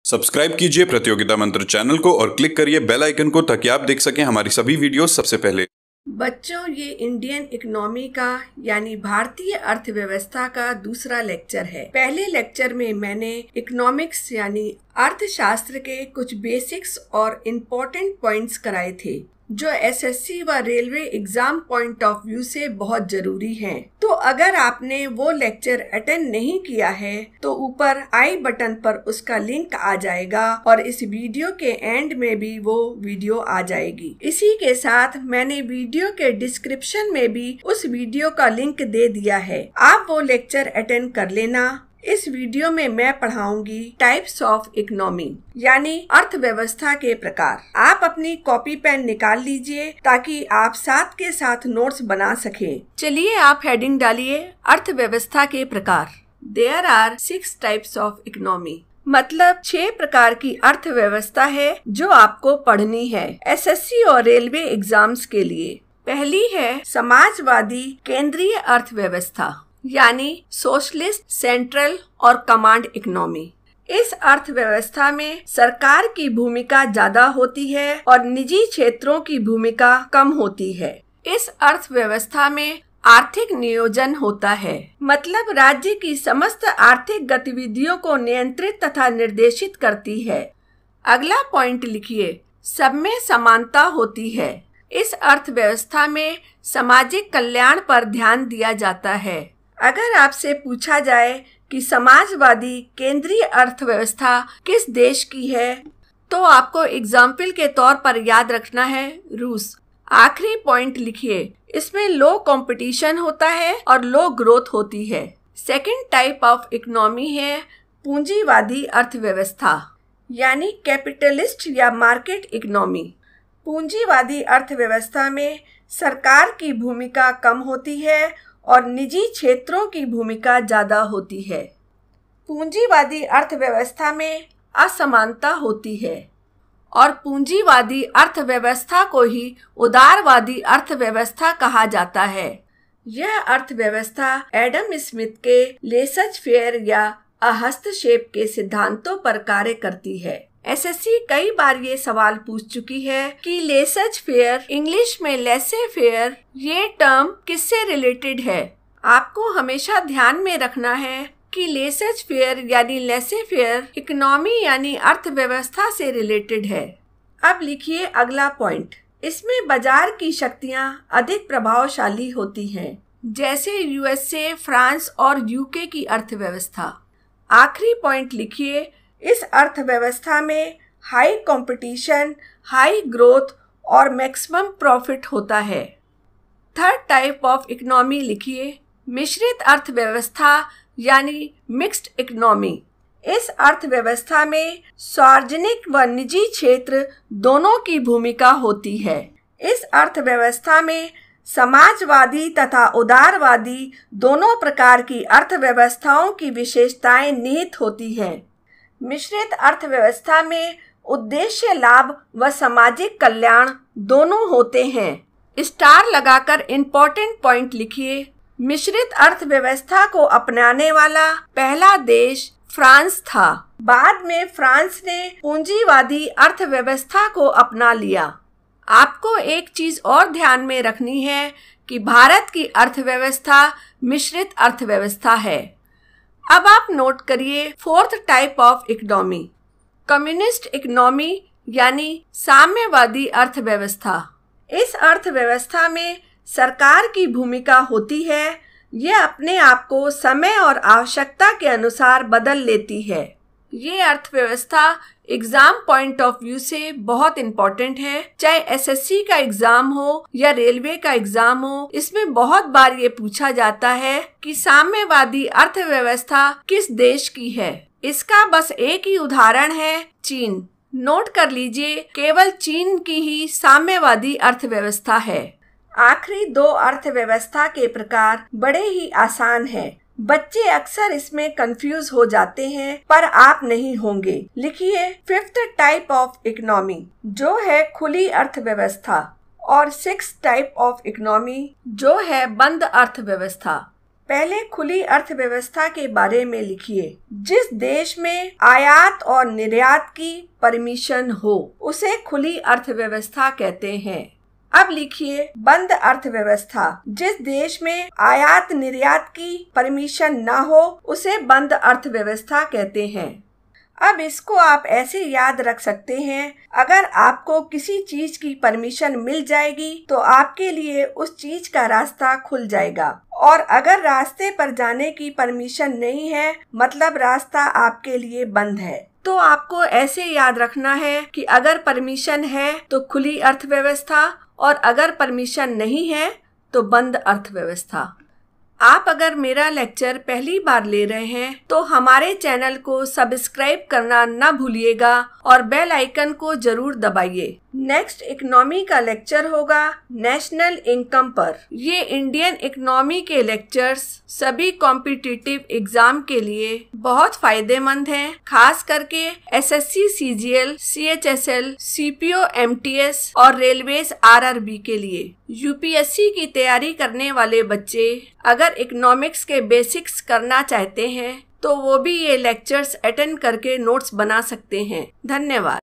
Subscribe कीजिए प्रतियोगिता मंत्र चैनल को और क्लिक करिए बेल आइकन को ताकि आप देख सकें हमारी सभी वीडियो सबसे पहले। बच्चों, ये इंडियन इकोनॉमी का यानी भारतीय अर्थव्यवस्था का दूसरा लेक्चर है। पहले लेक्चर में मैंने इकोनॉमिक्स यानी अर्थशास्त्र के कुछ बेसिक्स और इम्पोर्टेंट पॉइंट्स कराए थे जो एसएससी व railway exam point of view से बहुत जरूरी हैं। तो अगर आपने वो लेक्चर अटेंड नहीं किया है तो ऊपर आई बटन पर उसका लिंक आ जाएगा और इस वीडियो के एंड में भी वो वीडियो आ जाएगी। इसी के साथ मैंने वीडियो के डिस्क्रिप्शन में भी उस वीडियो का लिंक दे दिया है, आप वो लेक्चर अटेंड कर लेना। इस वीडियो में मैं पढ़ाऊंगी टाइप्स ऑफ इकोनॉमी यानी अर्थव्यवस्था के प्रकार। आप अपनी कॉपी पेन निकाल लीजिए ताकि आप साथ के साथ नोट्स बना सकें। चलिए आप हेडिंग डालिए अर्थव्यवस्था के प्रकार। There are 6 types of economy, मतलब 6 प्रकार की अर्थव्यवस्था है जो आपको पढ़नी है एसएससी और रेलवे एग्जाम्स के लिए। पहली है समाजवादी केंद्रीय अर्थव्यवस्था यानी सोशलिस्ट सेंट्रल और कमांड इकोनॉमी। इस अर्थव्यवस्था में सरकार की भूमिका ज्यादा होती है और निजी क्षेत्रों की भूमिका कम होती है। इस अर्थव्यवस्था में आर्थिक नियोजन होता है, मतलब राज्य की समस्त आर्थिक गतिविधियों को नियंत्रित तथा निर्देशित करती है। अगला पॉइंट लिखिए, सब में समानता होती है। इस अर्थव्यवस्था में सामाजिक कल्याण पर ध्यान दिया जाता है। अगर आपसे पूछा जाए कि समाजवादी केंद्रीय अर्थव्यवस्था किस देश की है तो आपको एग्जाम्पल के तौर पर याद रखना है रूस। आखिरी पॉइंट लिखिए, इसमें लो कंपटीशन होता है और लो ग्रोथ होती है। सेकंड टाइप ऑफ इकोनॉमी है पूंजीवादी अर्थव्यवस्था यानी कैपिटलिस्ट या मार्केट इकोनॉमी। पूंजीवादी अर्थव्यवस्था में सरकार की भूमिका कम होती है और निजी क्षेत्रों की भूमिका ज्यादा होती है। पूंजीवादी अर्थव्यवस्था में असमानता होती है और पूंजीवादी अर्थव्यवस्था को ही उदारवादी अर्थव्यवस्था कहा जाता है। यह अर्थव्यवस्था एडम स्मिथ के लेसज फेयर या हस्तक्षेप के सिद्धांतों पर कार्य करती है। एसएससी कई बार ये सवाल पूछ चुकी है कि लेसज फेयर, इंग्लिश में लेसे फेयर, ये टर्म किससे रिलेटेड है। आपको हमेशा ध्यान में रखना है कि लेसज फेयर यानी लेसे फेयर इकोनॉमी यानी अर्थव्यवस्था से रिलेटेड है। अब लिखिए अगला पॉइंट, इसमें बाजार की शक्तियाँ अधिक प्रभावशाली होती हैं, जैसे यूएसए, फ्रांस और यूके की अर्थव्यवस्था। आखिरी पॉइंट लिखिए, इस अर्थव्यवस्था में हाई कंपटीशन, हाई ग्रोथ और मैक्सिमम प्रॉफिट होता है। थर्ड टाइप ऑफ इकोनॉमी लिखिए, मिश्रित अर्थव्यवस्था यानी मिक्स्ड इकोनॉमी। इस अर्थव्यवस्था में सार्वजनिक व निजी क्षेत्र दोनों की भूमिका होती है। इस अर्थव्यवस्था में समाजवादी तथा उदारवादी दोनों प्रकार की अर्थव्यवस्थाओं की विशेषताएं निहित होती हैं। मिश्रित अर्थव्यवस्था में उद्देश्य लाभ व सामाजिक कल्याण दोनों होते हैं। स्टार लगाकर इम्पोर्टेंट पॉइंट लिखिए, मिश्रित अर्थव्यवस्था को अपनाने वाला पहला देश फ्रांस था। बाद में फ्रांस ने पूंजीवादी अर्थव्यवस्था को अपना लिया। आपको एक चीज और ध्यान में रखनी है कि भारत की अर्थव्यवस्था मिश्रित अर्थव्यवस्था है। अब आप नोट करिए fourth type of economy, communist economy यानी साम्यवादी अर्थव्यवस्था। इस अर्थव्यवस्था में सरकार की भूमिका होती है, यह अपने आप को समय और आवश्यकता के अनुसार बदल लेती है। ये अर्थव्यवस्था एग्जाम पॉइंट ऑफ व्यू से बहुत इम्पोर्टेंट है, चाहे एसएससी का एग्जाम हो या रेलवे का एग्जाम हो। इसमें बहुत बार ये पूछा जाता है कि साम्यवादी अर्थव्यवस्था किस देश की है। इसका बस एक ही उदाहरण है चीन। नोट कर लीजिए, केवल चीन की ही साम्यवादी अर्थव्यवस्था है। आखिरी 2 अर्थव्यवस्था के प्रकार बड़े ही आसान हैं। बच्चे अक्सर इसमें कंफ्यूज हो जाते हैं पर आप नहीं होंगे। लिखिए फिफ्थ टाइप ऑफ इकोनॉमी जो है खुली अर्थव्यवस्था और 6th टाइप ऑफ इकोनॉमी जो है बंद अर्थव्यवस्था। पहले खुली अर्थव्यवस्था के बारे में लिखिए। जिस देश में आयात और निर्यात की परमिशन हो उसे खुली अर्थव्यवस्था कहते हैं। अब लिखिए बंद अर्थव्यवस्था। जिस देश में आयात निर्यात की परमिशन न हो उसे बंद अर्थव्यवस्था कहते हैं। अब इसको आप ऐसे याद रख सकते हैं, अगर आपको किसी चीज की परमिशन मिल जाएगी तो आपके लिए उस चीज का रास्ता खुल जाएगा, और अगर रास्ते पर जाने की परमिशन नहीं है मतलब रास्ता आपके लिए बंद है। तो आपको ऐसे याद रखना है कि अगर परमिशन है तो खुली अर्थव्यवस्था और अगर परमिशन नहीं है तो बंद अर्थव्यवस्था। आप अगर मेरा लेक्चर पहली बार ले रहे हैं तो हमारे चैनल को सब्सक्राइब करना न भूलिएगा और बेल आइकन को जरूर दबाइए। नेक्स्ट इकोनॉमी का लेक्चर होगा नेशनल इनकम पर। ये इंडियन इकोनॉमी के लेक्चर्स सभी कॉम्पिटिटिव एग्जाम के लिए बहुत फायदेमंद हैं, खास करके SSC, CGL, CHSL, CPO, MTS और रेलवेज आरआरबी के लिए। यूपीएससी की तैयारी करने वाले बच्चे अगर इकोनॉमिक्स के बेसिक्स करना चाहते हैं तो वो भी ये लेक्चर्स अटेंड करके नोट्स बना सकते हैं। धन्यवाद।